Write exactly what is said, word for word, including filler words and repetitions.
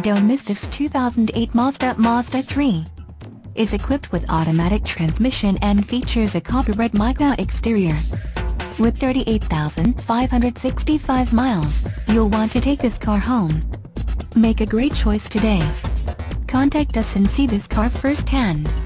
Don't miss this two thousand eight Mazda Mazda three. Is equipped with automatic transmission and features a copper red mica exterior. With thirty-eight thousand five hundred sixty-five miles, you'll want to take this car home. Make a great choice today. Contact us and see this car firsthand.